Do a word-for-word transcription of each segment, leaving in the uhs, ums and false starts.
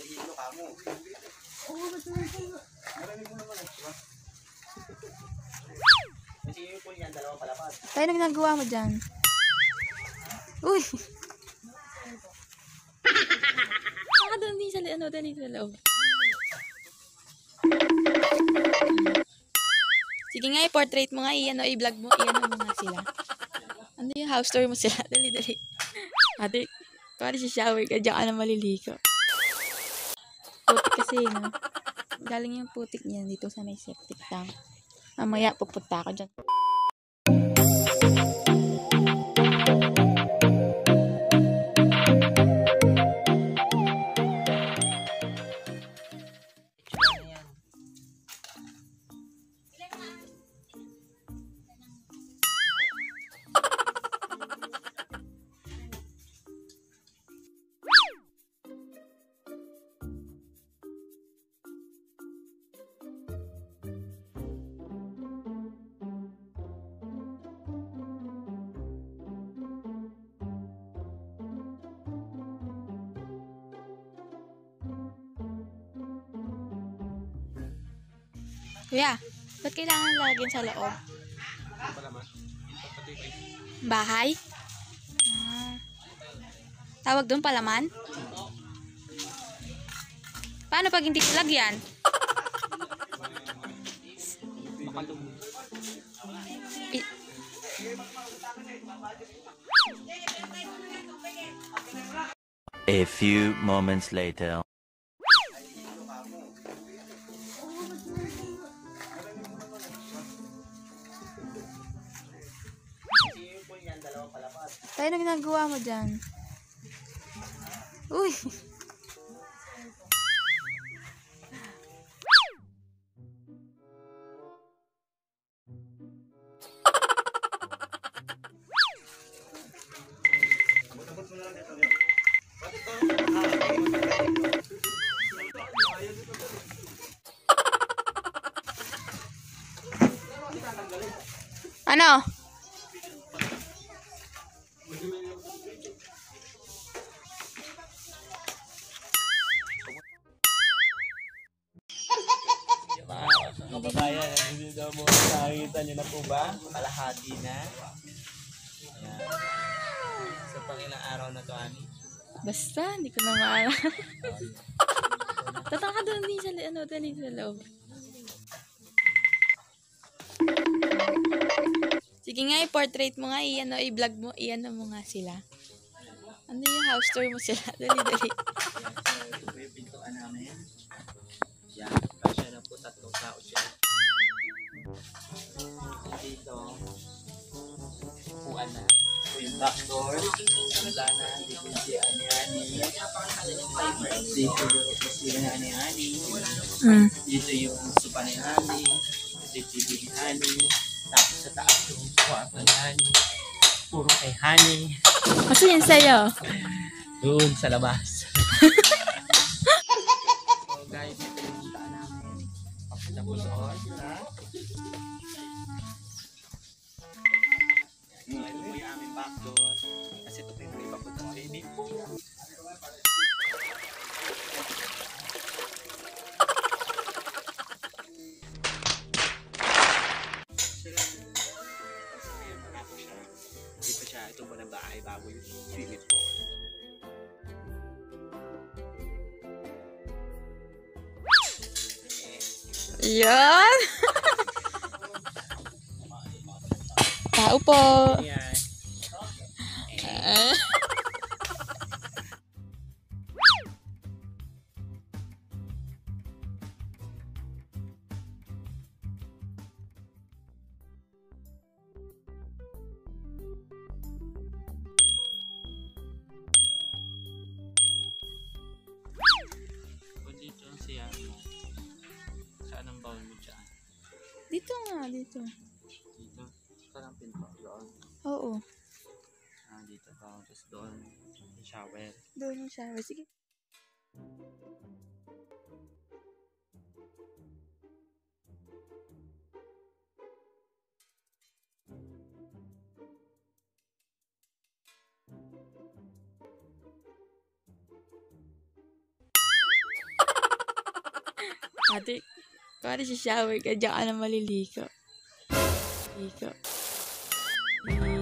Nahihilo ka mo. Oo, ba't narinig mo naman eh, diba? Kasi yung pool niyan, dalawang palapad. Tayo na ginagawa mo dyan. Uy! Saka doon din sa, ano, doon din sa loob. Sige nga, i-portrait mo nga, i-ano, i-vlog mo, i-ano mo nga sila. Ano yung house tour mo sila? Dali, dali. Ate, kung si shower ka, dyan ka na maliligo. Putik kasi, no? Galing yung putik niyan dito sa may septic tank. Mamaya, pupunta ako dyan. Kuya, ba't kailangan lagyan sa loob? Bahay? Ah. Tawag doon palaman? Paano pag hindi lagyan? I- A few moments later. Tayo na ginagawa mo dyan. Uy! Ano? Mga kababayan, hindi daw mo nakikita nyo na po ba? Kalahati na. Ayan. So, pang ilang araw na to, Ani? Basta, hindi ko na maalala. Tataka doon din sa, ano, doon din sa loob. Sige nga, i-portrait mo nga, i-ano, i-vlog mo, i-ano mo nga sila. Ano yung house tour mo sila? Dali, dali. Ito yung pintuan namin. Yan, kasya na po, tatlong tao siya. Dito, upuan na. Ito yung back door. Wala na, dito yung si Ani-Ani. Dito yung si Ani-Ani. Mm. Dito yung sopa ni Ani. Dito yung T V ni Ani. Tapos sa taas yung kwarto ni Ani. Puro kay Hani. Kasi yun sa'yo. Doon sa labas. So guys, ito yung taan namin. Pakita po doon. Ha? So ito po yung aming back door. Kasi ito po yung iba po ng swimming pool. Hindi pa siya, ito po na bahay bago yung swimming pool. Yan! Tao po! Ayan. Ah. Dito ang siya mo. Saan ang bowl mo dyan? Dito nga, dito. Dito. Saan ang pinto? Doon. Oo. Ah, dito to. Tapos doon. Yung shower. Doon yung shower. Sige. Ate, kung ano shower ka, diyan ka na maliligo. Ligo. Ligo.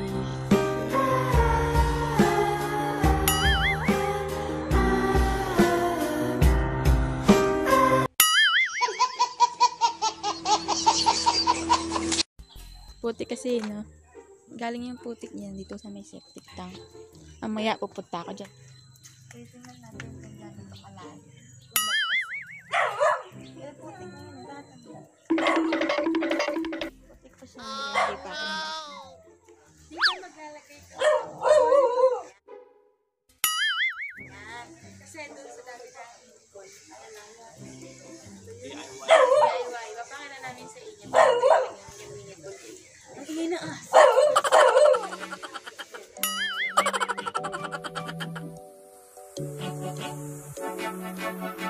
Putik kasi, no? Galing yung putik niyan dito sa may septic tank. Mamaya pupunta ako dyan. Tingnan natin kung gano'n kalalim. Pero putik na yun, tatanda. Putik pa siya, hindi pa ako. Dito maglalagay ka. Yan. Kasi doon sa dati na Nicole, ano lang yan. D I Y. Papakita namin sa inyo. Yung Nicole. Ang ingay na ah. Thank you.